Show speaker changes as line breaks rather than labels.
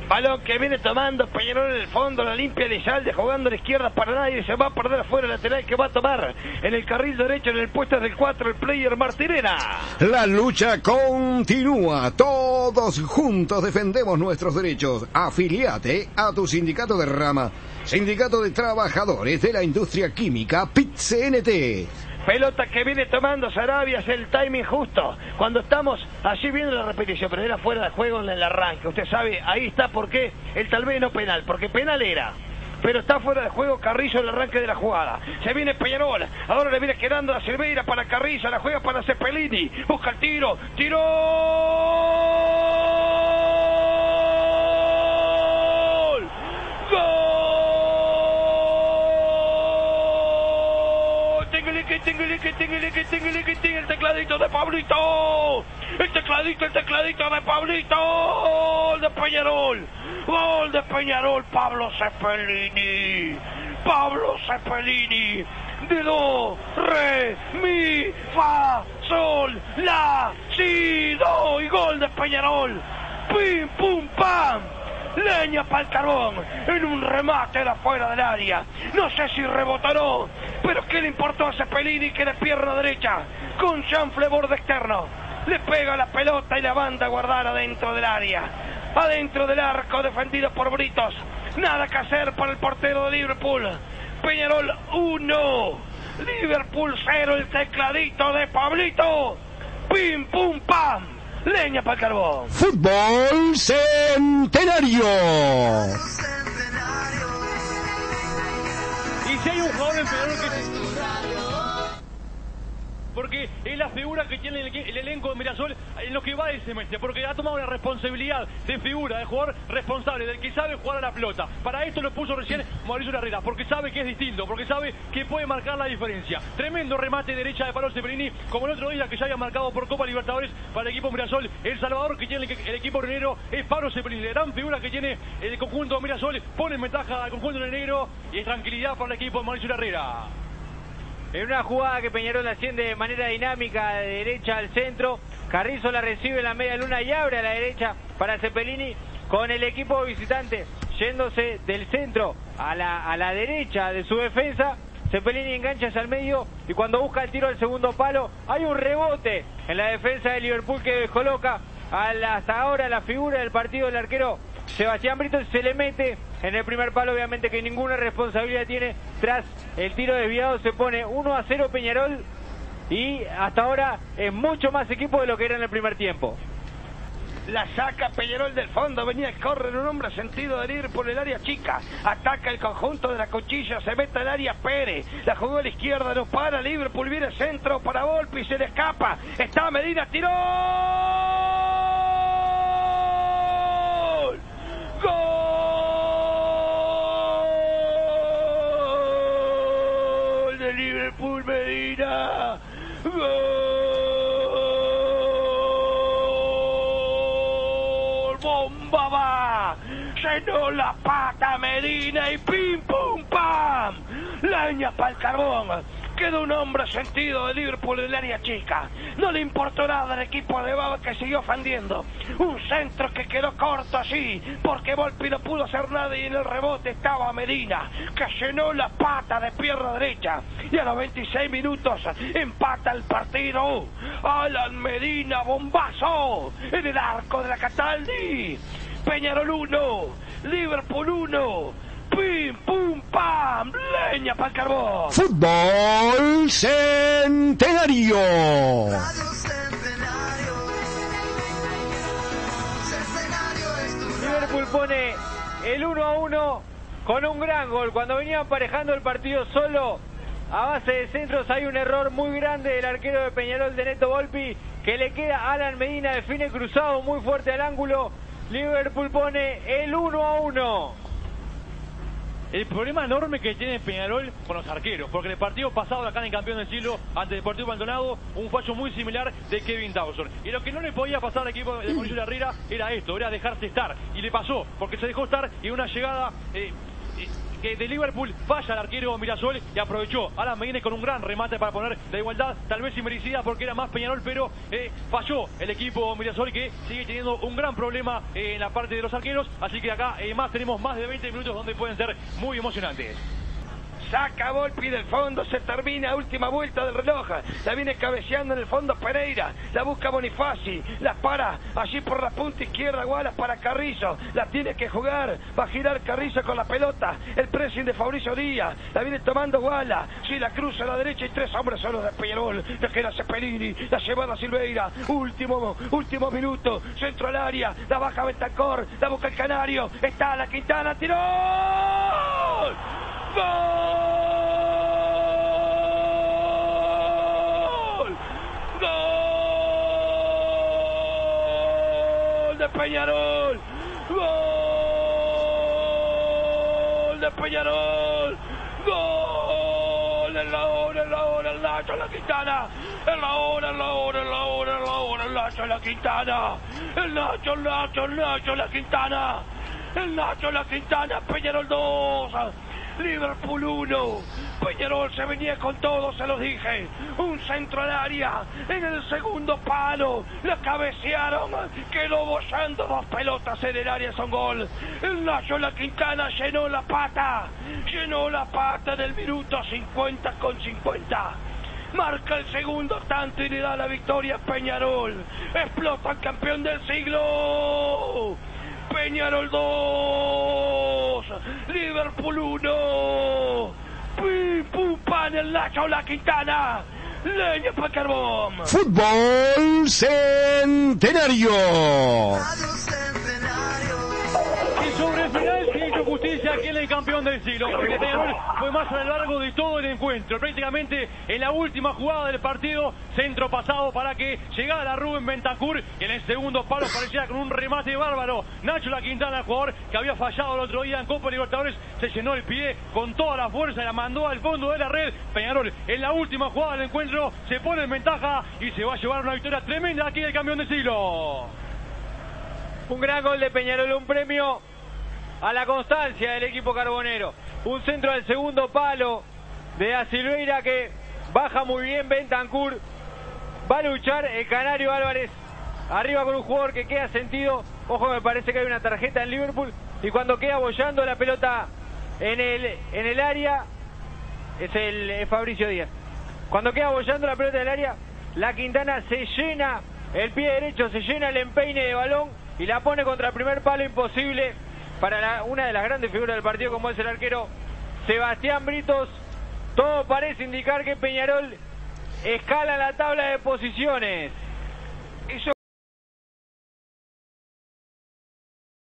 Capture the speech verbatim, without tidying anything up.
Balón que viene tomando Peñarol en el fondo, la limpia Elizalde jugando a la izquierda para nadie, se va a perder afuera el lateral que va a tomar en el carril derecho en el puesto del cuatro el player Martinera.
La lucha continúa, todos juntos defendemos nuestros derechos. Afiliate a tu sindicato de rama, Sindicato de Trabajadores de la Industria Química, P I T C N T.
Pelota que viene tomando Sarabia, es el timing justo. Cuando estamos allí viendo la repetición, pero era fuera de juego en el arranque. Usted sabe, ahí está por qué el tal vez no penal, porque penal era. Pero está fuera de juego Carrillo en el arranque de la jugada. Se viene Peñarol, ahora le viene quedando a Silveira para Carrillo, la juega para Cepelini. Busca el tiro, tiró. Tinguilique, tinguilique, tinguilique, tinguilique, el tecladito de Pablito, el tecladito, el tecladito de Pablito, gol de Peñarol, gol de Peñarol, Pablo Cepelini, Pablo Cepelini, de do, re, mi, fa, sol, la, si, do, y gol de Peñarol, pim, pum, pam. Leña para el carbón, en un remate de afuera del área. No sé si rebotaró, pero ¿qué le importó a Cepelini que de pierna derecha, con chanfle borde externo, le pega la pelota y la banda a guardar adentro del área? Adentro del arco defendido por Britos. Nada que hacer para el portero de Liverpool. Peñarol uno, Liverpool cero, el tecladito de Pablito. Pim, pum, pam. Leña para el carbón.
Fútbol Centenario.
Y si hay un jugador en Peñarol que es... porque es la figura que tiene el, el elenco de Mirasol en lo que va del semestre, porque ha tomado una responsabilidad de figura, de jugador responsable, del que sabe jugar a la pelota. Para esto lo puso recién Mauricio Herrera, porque sabe que es distinto, porque sabe que puede marcar la diferencia. Tremendo remate derecha de Pablo Cepelini, como el otro día que ya había marcado por Copa Libertadores para el equipo Mirasol. El salvador que tiene el, el equipo renegro es Pablo Cepelini, la gran figura que tiene el conjunto Mirasol, pone en ventaja al conjunto renegro y es tranquilidad para el equipo de Mauricio Herrera.
En una jugada que Peñarol asciende de manera dinámica de derecha al centro, Carrizo la recibe en la media luna y abre a la derecha para Cepelini, con el equipo visitante yéndose del centro a la, a la derecha de su defensa. Cepelini engancha hacia el medio y cuando busca el tiro al segundo palo hay un rebote en la defensa de Liverpool que coloca a la, hasta ahora la figura del partido, el arquero Sebastián Brito. Se le mete en el primer palo, obviamente que ninguna responsabilidad tiene. Tras el tiro desviado se pone uno a cero Peñarol y hasta ahora es mucho más equipo de lo que era en el primer tiempo.
La saca Peñarol del fondo, venía a correr un hombre sentido de ir por el área chica, ataca el conjunto de la Cuchilla, se mete al área Pérez, la jugó a la izquierda, no para, Liverpool viene centro para Volpi, se le escapa, está Medina, tiró. ¡Gol de Liverpool Medina! ¡Gol! ¡Bomba va! Llenó la pata Medina y pim pum pam. Leña para el carbón. Quedó un hombre sentido de Liverpool en el área chica. No le importó nada al equipo de Baba, que siguió ofendiendo. Un centro que quedó corto así, porque Volpi no pudo hacer nada y en el rebote estaba Medina, que llenó la pata de pierna derecha. Y a los veintiséis minutos empata el partido. Alan Medina, bombazo en el arco de la Cataldi. Peñarol uno, Liverpool uno. Pim, pum, pam, leña para el carbón.
Fútbol Centenario.
Liverpool pone el uno a uno con un gran gol. Cuando venía emparejando el partido solo, a base de centros, hay un error muy grande del arquero de Peñarol, de Neto Volpi, que le queda a Alan Medina, define cruzado muy fuerte al ángulo. Liverpool pone el uno a uno.
El problema enorme que tiene Peñarol con los arqueros, porque en el partido pasado acá en el campeón del siglo ante Deportivo Maldonado, un fallo muy similar de Kevin Dawson. Y lo que no le podía pasar al equipo de Mauricio Herrera era esto, era dejarse estar. Y le pasó, porque se dejó estar y una llegada eh, eh, que de Liverpool falla el arquero Mirasol y aprovechó a Alan Medina con un gran remate para poner la igualdad, tal vez inmerecida porque era más Peñarol, pero eh, falló el equipo Mirasol, que sigue teniendo un gran problema eh, en la parte de los arqueros, así que acá eh, más tenemos más de veinte minutos donde pueden ser muy emocionantes.
Saca Volpi del fondo, se termina, última vuelta del reloj, la viene cabeceando en el fondo Pereira, la busca Bonifaci, la para allí por la punta izquierda, Wallace para Carrizo, la tiene que jugar, va a girar Carrizo con la pelota, el pressing de Fabricio Díaz, la viene tomando Wallace, si la cruza a la derecha y tres hombres solos de Peñarol, la queda Cepelini, la llevada Silveira, último, último minuto, centro al área, la baja Bentancor, la busca el Canario, está la Quintana, tiró. ¡Gol! ¡Gol de Peñarol! ¡Gol de Peñarol! ¡Gol! En la hora, en la hora, el Nacho, la Quintana. En la hora, en la hora, en la hora, en la hora, el Nacho, la Quintana. El Nacho, el Nacho, el Nacho, la Quintana. El Nacho, la Quintana, Peñarol dos. Liverpool uno, Peñarol se venía con todo, se los dije, un centro al área, en el segundo palo, la cabecearon, quedó bollando dos pelotas en el área, son gol. El Nacho La Quintana llenó la pata, llenó la pata del minuto cincuenta con cincuenta. Marca el segundo tanto y le da la victoria a Peñarol. Explota el campeón del siglo. Peñarol dos, Liverpool uno. Pim, pum, pan, el Nacho La Quintana. Leña para carbón.
Fútbol Centenario.
Y sobre el final se hizo justicia aquí en el campeón del siglo, porque Peñarol fue más a lo largo de todo el encuentro. Prácticamente en la última jugada del partido, centro pasado para que llegara Rubén Bentancur, y en el segundo palo parecía con un remate bárbaro. Nacho La Quintana, el jugador que había fallado el otro día en Copa Libertadores, se llenó el pie con toda la fuerza y la mandó al fondo de la red. Peñarol en la última jugada del encuentro se pone en ventaja y se va a llevar una victoria tremenda aquí del campeón del siglo.
Un gran gol de Peñarol, un premio a la constancia del equipo carbonero. Un centro al segundo palo de Da Silveira que baja muy bien Bentancur. Va a luchar el Canario Álvarez arriba con un jugador que queda sentido. Ojo, me parece que hay una tarjeta en Liverpool. Y cuando queda bollando la pelota en el, en el área, es el es Fabricio Díaz. Cuando queda bollando la pelota en el área, La Quintana se llena el pie derecho, se llena el empeine de balón y la pone contra el primer palo, imposible para la, una de las grandes figuras del partido como es el arquero Sebastián Britos. Todo parece indicar que Peñarol escala la tabla de posiciones.
Eso